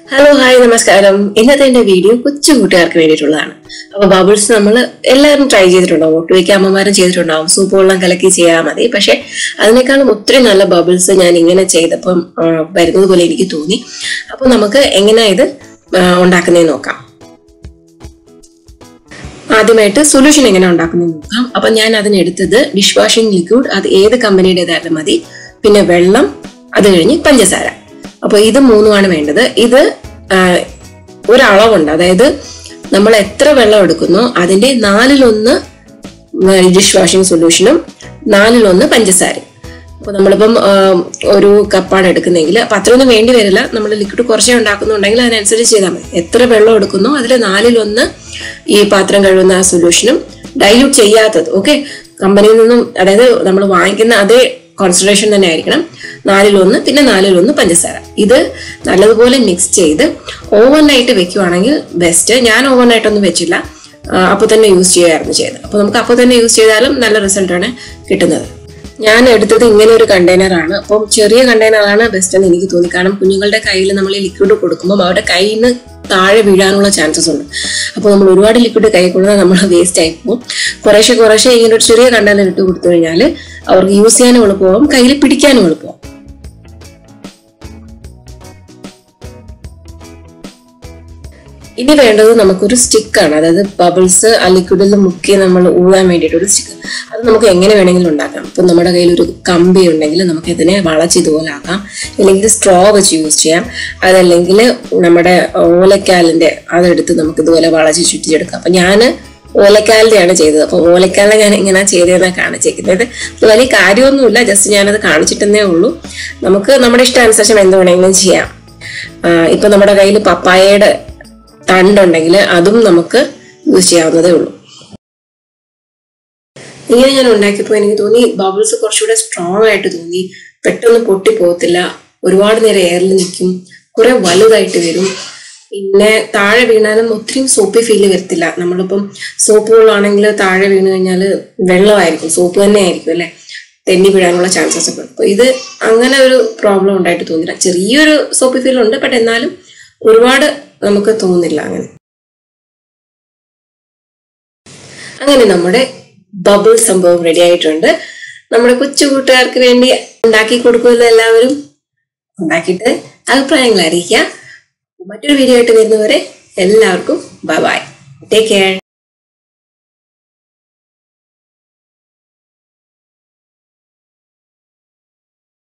Hello, hi, നമസ്കാരം. ഇന്നത്തെ എന്റെ വീഡിയോ കൊച്ചു കൂട്ടുകാർക്ക് വേണ്ടിയിട്ടുള്ളതാണ്. അപ്പൊ ബബിൾസ് നമ്മൾ എല്ലാവരും ട്രൈ ചെയ്തിട്ടുണ്ടാവും, ഒട്ടുമിക്ക അമ്മമാരും ചെയ്തിട്ടുണ്ടാവും. സൂപ്പ് വെള്ളം കലക്കി ചെയ്യാൻ മതി. പക്ഷെ അതിനേക്കാളും ഒത്തിരി നല്ല ബബിൾസ് ഞാൻ ഇങ്ങനെ ചെയ്തപ്പം വരുന്നത് പോലെ എനിക്ക് തോന്നി. അപ്പൊ നമുക്ക് എങ്ങനെയാ ഇത് ഉണ്ടാക്കുന്നതെന്ന് നോക്കാം. ആദ്യമായിട്ട് സൊല്യൂഷൻ എങ്ങനെ ഉണ്ടാക്കുന്നത് നോക്കാം. അപ്പൊ ഞാൻ അതിനെടുത്തത് ഡിഷ് വാഷിംഗ് ലിക്വിഡ്, അത് ഏത് കമ്പനിയുടേതായാലും മതി. പിന്നെ വെള്ളം, അത് കഴിഞ്ഞ് പഞ്ചസാര. അപ്പൊ ഇത് മൂന്നുമാണ് വേണ്ടത്. ഇത് ഒരളവുണ്ട്, അതായത് നമ്മൾ എത്ര വെള്ളം എടുക്കുന്നോ അതിന്റെ 4/1 ഡിഷ് വാഷിംഗ് സൊല്യൂഷനും 4/1 പഞ്ചസാര. അപ്പൊ നമ്മളിപ്പം ഒരു കപ്പാണ് എടുക്കുന്നെങ്കിൽ അപ്പൊ അത്രയൊന്നും വേണ്ടി വരില്ല. നമ്മൾ ലിക്വിഡ് കുറച്ചേ ഉണ്ടാക്കുന്നുണ്ടെങ്കിൽ അതിനനുസരിച്ച് ചെയ്താൽ മതി. എത്ര വെള്ളം എടുക്കുന്നോ അതിൽ 4/1 ഈ പാത്രം കഴുകുന്ന ആ സൊല്യൂഷനും, ഡൈല്യൂട്ട് ചെയ്യാത്തത്. ഓക്കെ, കമ്പനിയിൽ നിന്നും, അതായത് നമ്മൾ വാങ്ങിക്കുന്ന അതേ കോൺസെൻട്രേഷൻ തന്നെ ആയിരിക്കണം. 4/1 പിന്നെ 4/1 പഞ്ചസാര. ഇത് നല്ലതുപോലെ മിക്സ് ചെയ്ത് ഓവർനൈറ്റ് വെക്കുവാണെങ്കിൽ ബെസ്റ്റ്. ഞാൻ ഓവർനൈറ്റ് ഒന്നും വെച്ചില്ല, അപ്പൊ തന്നെ യൂസ് ചെയ്യായിരുന്നു ചെയ്തത്. അപ്പൊ നമുക്ക് അപ്പൊ തന്നെ യൂസ് ചെയ്താലും നല്ല റിസൾട്ടാണ് കിട്ടുന്നത്. ഞാൻ എടുത്തത് ഇങ്ങനെ ഒരു കണ്ടെയ്നറാണ്. അപ്പം ചെറിയ കണ്ടെയ്നറാണ് ബെസ്റ്റ് എന്ന് എനിക്ക് തോന്നി. കാരണം കുഞ്ഞുങ്ങളുടെ കയ്യിൽ നമ്മൾ ഈ ലിക്വിഡ് കൊടുക്കുമ്പോൾ അവരുടെ കയ്യിൽ നിന്ന് താഴെ വീഴാനുള്ള ചാൻസസ് ഉണ്ട്. അപ്പോൾ നമ്മൾ ഒരുപാട് ലിക്വിഡ് കൈ കൊടുത്താൽ നമ്മൾ വേസ്റ്റ് ആയി പോകും. കുറേശ്ശെ ഇങ്ങനെ ഒരു ചെറിയ കണ്ടെയ്നർ ഇട്ട് കൊടുത്തു കഴിഞ്ഞാൽ അവർക്ക് യൂസ് ചെയ്യാനും എളുപ്പമാകും, കയ്യിൽ പിടിക്കാനും എളുപ്പമാകും. ഇനി വേണ്ടത് നമുക്കൊരു സ്റ്റിക്കാണ്. അതായത് ബബിൾസ് ആ ലിക്വിഡിൽ മുക്കി നമ്മൾ ഊഴാൻ വേണ്ടിയിട്ട് ഒരു സ്റ്റിക്ക്. അത് നമുക്ക് എങ്ങനെ വേണമെങ്കിലും ഉണ്ടാക്കാം. ഇപ്പം നമ്മുടെ കയ്യിൽ ഒരു കമ്പി ഉണ്ടെങ്കിൽ നമുക്ക് ഇതിനെ വളച്ച് ഇതുപോലെ ആക്കാം, അല്ലെങ്കിൽ സ്ട്രോ വെച്ച് യൂസ് ചെയ്യാം. അതല്ലെങ്കിൽ നമ്മുടെ ഓലക്കാലിന്റെ അതെടുത്ത് നമുക്ക് ഇതുപോലെ വളച്ച് ചുറ്റിച്ചെടുക്കാം. അപ്പൊ ഞാൻ ഓലക്കാലിന്റെയാണ് ചെയ്തത്. അപ്പൊ ഓലക്കാലിനെ ഞാൻ ഇങ്ങനെ ചെയ്തതെന്നാണ് കാണിച്ചേക്കുന്നത്. ഇത് വലിയ കാര്യമൊന്നുമില്ല, ജസ്റ്റ് ഞാനത് കാണിച്ചിട്ടെന്നേ ഉള്ളൂ. നമുക്ക് നമ്മുടെ ഇഷ്ടാനുസരണം എന്ത് വേണമെങ്കിലും ചെയ്യാം. ഇപ്പൊ നമ്മുടെ കയ്യിൽ പപ്പായയുടെ തണ്ടുണ്ടെങ്കിൽ അതും നമുക്ക് യൂസ് ചെയ്യാവുന്നതേ ഉള്ളൂ. ഇങ്ങനെ ഞാൻ ഉണ്ടാക്കിയപ്പോൾ എനിക്ക് തോന്നി ബബിൾസ് കുറച്ചുകൂടെ സ്ട്രോങ് ആയിട്ട് തോന്നി. പെട്ടെന്ന് പൊട്ടിപ്പോകത്തില്ല, ഒരുപാട് നേരം എയറിൽ നിൽക്കും, കുറെ വലുതായിട്ട് വരും. പിന്നെ താഴെ വീണാലും ഒത്തിരി സോപ്പി ഫീല് വരത്തില്ല. നമ്മളിപ്പം സോപ്പ് വെള്ളമാണെങ്കിൽ താഴെ വീണ് കഴിഞ്ഞാൽ വെള്ളമായിരിക്കും, സോപ്പ് തന്നെ ആയിരിക്കും അല്ലെ, തെന്നി വീഴാനുള്ള ചാൻസസ് ഒക്കെ. അപ്പൊ ഇത് അങ്ങനെ ഒരു പ്രോബ്ലം ഉണ്ടായിട്ട് തോന്നില്ല. ചെറിയൊരു സോപ്പി ഫീൽ ഉണ്ട്, ബട്ട് എന്നാലും ഒരുപാട് നമുക്ക് തോന്നില്ല. അങ്ങനെ നമ്മുടെ ബബിൾ സംഭവം റെഡി ആയിട്ടുണ്ട്. നമ്മുടെ കൊച്ചു കൂട്ടുകാർക്ക് വേണ്ടി ഉണ്ടാക്കി കൊടുക്കുമല്ലോ. എല്ലാവരും ഉണ്ടാക്കിയിട്ട് അഭിപ്രായങ്ങൾ അറിയിക്കുക. മറ്റൊരു വീഡിയോ ആയിട്ട് വരുന്നവരെ എല്ലാവർക്കും ബൈ ബൈ, ടേക്ക് കെയർ.